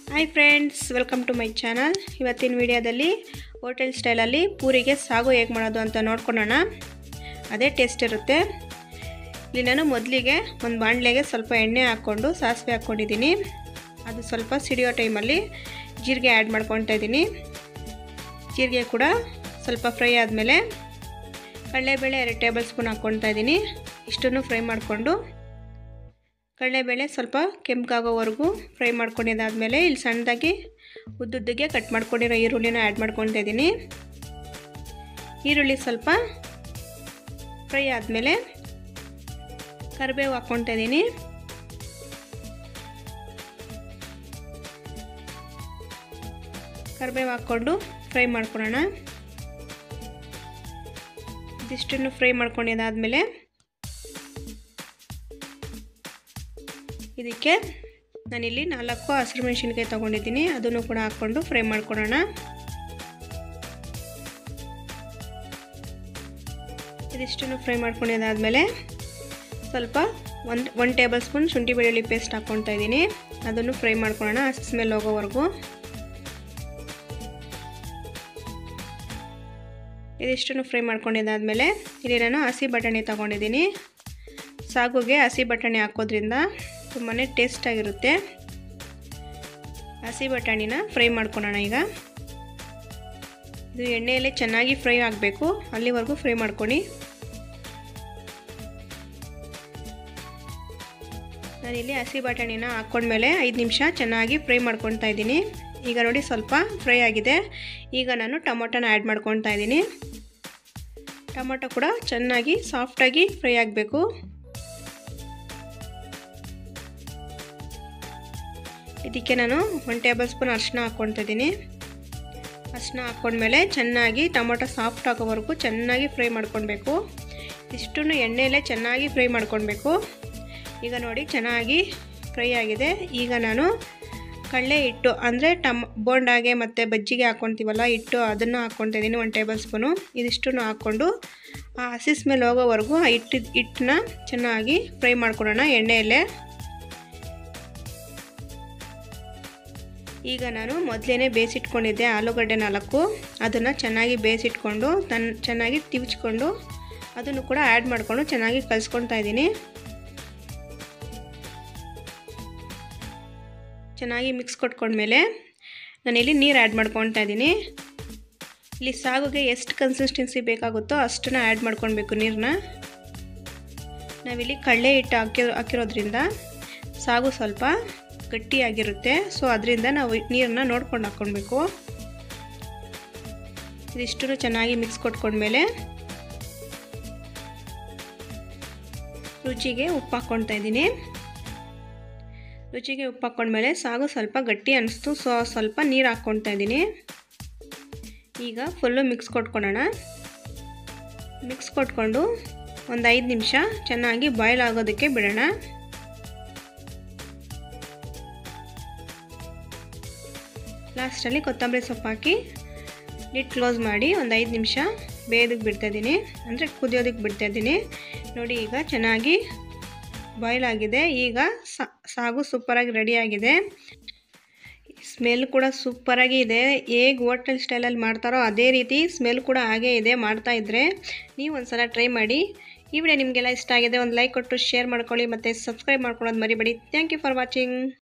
Hi friends, welcome to my channel. ಇವತ್ತಿನ ವಿಡಿಯೋದಲ್ಲಿ hotel ಸ್ಟೈಲಲ್ಲಿ ಪೂರಿಗೆ ಸಾಗು ಹೇಗೆ ಮಾಡೋದು ಅಂತ ನೋಡ್ಕೊಳ್ಳೋಣ. ಅದೇ ಟೇಸ್ಟ್ ಇರುತ್ತೆ. ಇಲ್ಲಿ ನಾನು ಮೊದಲಿಗೆ ಒಂದು ಬಾಣಲೆಗೆ ಸ್ವಲ್ಪ ಎಣ್ಣೆ ಹಾಕ್ಕೊಂಡು ಸಾಸಿವೆ ಹಾಕ್ಕೊಂಡಿದ್ದೀನಿ. ಅದು ಸ್ವಲ್ಪ ಸಿಡಿಯೋ ಟೈಮಲ್ಲಿ ಜೀರಿಗೆ ಆ್ಯಡ್ ಮಾಡ್ಕೊತಾ ಇದ್ದೀನಿ. ಜೀರಿಗೆ ಕೂಡ ಸ್ವಲ್ಪ ಫ್ರೈ ಆದಮೇಲೆ ಕಡಲೆಬೇಳೆ 2 ಟೇಬಲ್ ಸ್ಪೂನ್ ಹಾಕ್ಕೊತಾ ಇದ್ದೀನಿ. ಇಷ್ಟನ್ನು ಫ್ರೈ ಮಾಡಿಕೊಂಡು ಕಡಲೆಬೇಳೆ ಸ್ವಲ್ಪ ಕೆಂಪಾಗೋವರೆಗೂ ಫ್ರೈ ಮಾಡ್ಕೊಂಡಿದ್ದಾದಮೇಲೆ ಇಲ್ಲಿ ಸಣ್ಣದಾಗಿ ಉದ್ದುದ್ದಗೆ ಕಟ್ ಮಾಡ್ಕೊಂಡಿರೋ ಈರುಳ್ಳಿನ ಆ್ಯಡ್ ಮಾಡ್ಕೊತಾ ಇದ್ದೀನಿ. ಈರುಳ್ಳಿ ಸ್ವಲ್ಪ ಫ್ರೈ ಆದಮೇಲೆ ಕರಿಬೇವು ಹಾಕ್ಕೊತಾ ಇದ್ದೀನಿ. ಕರಿಬೇವು ಹಾಕ್ಕೊಂಡು ಫ್ರೈ ಮಾಡ್ಕೊಳ್ಳೋಣ. ಇದಿಷ್ಟನ್ನು ಫ್ರೈ ಮಾಡ್ಕೊಂಡಿದ್ದಾದಮೇಲೆ ಇದಕ್ಕೆ ನಾನಿಲ್ಲಿ 4 ಹಸಿರು ಮೆಣಸಿನ್ಕಾಯಿ ತೊಗೊಂಡಿದ್ದೀನಿ. ಅದನ್ನು ಕೂಡ ಹಾಕ್ಕೊಂಡು ಫ್ರೈ ಮಾಡ್ಕೊಳ್ಳೋಣ. ಇದಿಷ್ಟನ್ನು ಫ್ರೈ ಮಾಡ್ಕೊಂಡಿದ್ದಾದಮೇಲೆ ಸ್ವಲ್ಪ 1 ಟೇಬಲ್ ಸ್ಪೂನ್ ಶುಂಠಿ ಬೆಳ್ಳುಳ್ಳಿ ಪೇಸ್ಟ್ ಹಾಕ್ಕೊತಾ ಇದ್ದೀನಿ. ಅದನ್ನು ಫ್ರೈ ಮಾಡ್ಕೊಳ್ಳೋಣ ಹಸಿ ಸ್ಮೆಲ್ ಹೋಗೋವರೆಗೂ. ಇದಿಷ್ಟನ್ನು ಫ್ರೈ ಮಾಡ್ಕೊಂಡಿದ್ದಾದಮೇಲೆ ಇಲ್ಲಿ ನಾನು ಹಸಿ ಬಟಾಣಿ ತೊಗೊಂಡಿದ್ದೀನಿ. ಸಾಗುಗೆ ಹಸಿ ಬಟಾಣಿ ಹಾಕೋದ್ರಿಂದ ತುಂಬಾ ಟೇಸ್ಟಾಗಿರುತ್ತೆ. ಹಸಿ ಬಟಾಣಿನ ಫ್ರೈ ಮಾಡ್ಕೊಳ್ಳೋಣ. ಈಗ ಇದು ಎಣ್ಣೆಯಲ್ಲಿ ಚೆನ್ನಾಗಿ ಫ್ರೈ ಆಗಬೇಕು, ಅಲ್ಲಿವರೆಗೂ ಫ್ರೈ ಮಾಡ್ಕೊಳ್ಳಿ. ನಾನಿಲ್ಲಿ ಹಸಿ ಬಟಾಣಿನ ಹಾಕ್ಕೊಂಡ್ಮೇಲೆ 5 ನಿಮಿಷ ಚೆನ್ನಾಗಿ ಫ್ರೈ ಮಾಡ್ಕೊತಾ ಇದ್ದೀನಿ. ಈಗ ನೋಡಿ ಸ್ವಲ್ಪ ಫ್ರೈ ಆಗಿದೆ. ಈಗ ನಾನು ಟೊಮೊಟೊನ ಆ್ಯಡ್ ಮಾಡ್ಕೊತಾ ಇದ್ದೀನಿ. ಟೊಮೊಟೊ ಕೂಡ ಚೆನ್ನಾಗಿ ಸಾಫ್ಟಾಗಿ ಫ್ರೈ ಆಗಬೇಕು. ಇದಕ್ಕೆ ನಾನು 1 ಟೇಬಲ್ ಸ್ಪೂನ್ ಅರಿಶಿನ ಹಾಕ್ಕೊತಾ ಇದ್ದೀನಿ. ಅರಿಶಿನ ಹಾಕ್ಕೊಂಡ್ಮೇಲೆ ಚೆನ್ನಾಗಿ ಟೊಮೊಟೊ ಸಾಫ್ಟ್ ಆಗೋವರೆಗೂ ಚೆನ್ನಾಗಿ ಫ್ರೈ ಮಾಡ್ಕೊಳ್ಬೇಕು. ಇಷ್ಟನ್ನು ಎಣ್ಣೆಯಲ್ಲೇ ಚೆನ್ನಾಗಿ ಫ್ರೈ ಮಾಡ್ಕೊಳ್ಬೇಕು. ಈಗ ನೋಡಿ ಚೆನ್ನಾಗಿ ಫ್ರೈ ಆಗಿದೆ. ಈಗ ನಾನು ಕಡಲೆ ಹಿಟ್ಟು ಅಂದರೆ ಬೋಂಡಾಗೆ ಮತ್ತು ಬಜ್ಜಿಗೆ ಹಾಕ್ಕೊತೀವಲ್ಲ ಹಿಟ್ಟು, ಅದನ್ನು ಹಾಕ್ಕೊತಾ ಇದ್ದೀನಿ 1 ಟೇಬಲ್ ಸ್ಪೂನು. ಇದಿಷ್ಟನ್ನು ಹಾಕ್ಕೊಂಡು ಆ ಹಸಿ ಸ್ಮೆಲ್ ಹೋಗೋವರೆಗೂ ಆ ಹಿಟ್ಟನ್ನ ಚೆನ್ನಾಗಿ ಫ್ರೈ ಮಾಡ್ಕೊಳ್ಳೋಣ ಎಣ್ಣೆಯಲ್ಲೇ. ಈಗ ನಾನು ಮೊದಲೇ ಬೇಯಿಸಿಟ್ಕೊಂಡಿದ್ದೆ ಆಲೂಗಡ್ಡೆ 4, ಅದನ್ನು ಚೆನ್ನಾಗಿ ಬೇಯಿಸಿಟ್ಕೊಂಡು ಚೆನ್ನಾಗಿ ತಿವಿಚ್ಕೊಂಡು ಅದನ್ನು ಕೂಡ ಆ್ಯಡ್ ಮಾಡಿಕೊಂಡು ಚೆನ್ನಾಗಿ ಕಲಿಸ್ಕೊತಾ ಇದ್ದೀನಿ. ಚೆನ್ನಾಗಿ ಮಿಕ್ಸ್ ಕೊಟ್ಕೊಂಡ್ಮೇಲೆ ನಾನಿಲ್ಲಿ ನೀರು ಆ್ಯಡ್ ಮಾಡ್ಕೊತಾ ಇದ್ದೀನಿ. ಇಲ್ಲಿ ಸಾಗುಗೆ ಎಷ್ಟು ಕನ್ಸಿಸ್ಟೆನ್ಸಿ ಬೇಕಾಗುತ್ತೋ ಅಷ್ಟನ್ನು ಆ್ಯಡ್ ಮಾಡ್ಕೊಳ್ಬೇಕು ನೀರನ್ನ. ನಾವಿಲ್ಲಿ ಕಡಲೆ ಹಿಟ್ಟು ಹಾಕಿರೋದ್ರಿಂದ ಸಾಗು ಸ್ವಲ್ಪ ಗಟ್ಟಿಯಾಗಿರುತ್ತೆ. ಸೊ ಅದರಿಂದ ನಾವು ನೀರನ್ನ ನೋಡ್ಕೊಂಡು ಹಾಕ್ಕೊಳ್ಬೇಕು. ಇದಿಷ್ಟನ್ನು ಚೆನ್ನಾಗಿ ಮಿಕ್ಸ್ ಕೊಟ್ಕೊಂಡ್ಮೇಲೆ ರುಚಿಗೆ ಉಪ್ಪು ಹಾಕ್ಕೊತಾ ಇದ್ದೀನಿ. ರುಚಿಗೆ ಉಪ್ಪು ಹಾಕ್ಕೊಂಡ್ಮೇಲೆ ಸಾಗು ಸ್ವಲ್ಪ ಗಟ್ಟಿ ಅನ್ನಿಸ್ತು. ಸೊ ಸ್ವಲ್ಪ ನೀರು ಹಾಕ್ಕೊತಾ ಇದ್ದೀನಿ. ಈಗ ಫುಲ್ಲು ಮಿಕ್ಸ್ ಕೊಟ್ಕೊಳ್ಳೋಣ. ಮಿಕ್ಸ್ ಕೊಟ್ಕೊಂಡು ಒಂದು 5 ನಿಮಿಷ ಚೆನ್ನಾಗಿ ಬಾಯ್ಲ್ ಆಗೋದಕ್ಕೆ ಬಿಡೋಣ. ಲಾಸ್ಟಲ್ಲಿ ಕೊತ್ತಂಬರಿ ಸೊಪ್ಪು ಹಾಕಿ ಲಿಡ್ ಕ್ಲೋಸ್ ಮಾಡಿ ಒಂದು 5 ನಿಮಿಷ ಬೇಯೋದಕ್ಕೆ ಬಿಡ್ತಾಯಿದ್ದೀನಿ, ಅಂದರೆ ಕುದಿಯೋದಕ್ಕೆ ಬಿಡ್ತಾಯಿದ್ದೀನಿ. ನೋಡಿ ಈಗ ಚೆನ್ನಾಗಿ ಬಾಯ್ಲ್ ಆಗಿದೆ. ಈಗ ಸಾಗು ಸೂಪರಾಗಿ ರೆಡಿಯಾಗಿದೆ. ಸ್ಮೆಲ್ ಕೂಡ ಸೂಪರಾಗಿ ಇದೆ. ಹೇಗೆ ಹೋಟೆಲ್ ಸ್ಟೈಲಲ್ಲಿ ಮಾಡ್ತಾರೋ ಅದೇ ರೀತಿ ಸ್ಮೆಲ್ ಕೂಡ ಹಾಗೇ ಇದೆ. ಮಾಡ್ತಾಯಿದ್ರೆ ನೀವು ಒಂದು ಸಲ ಟ್ರೈ ಮಾಡಿ. ಈ ವಿಡಿಯೋ ನಿಮಗೆಲ್ಲ ಇಷ್ಟ ಆಗಿದೆ ಒಂದು ಲೈಕ್ ಕೊಟ್ಟು ಶೇರ್ ಮಾಡ್ಕೊಳ್ಳಿ ಮತ್ತು ಸಬ್ಸ್ಕ್ರೈಬ್ ಮಾಡ್ಕೊಳ್ಳೋದು ಮರಿಬೇಡಿ. Thank you for watching.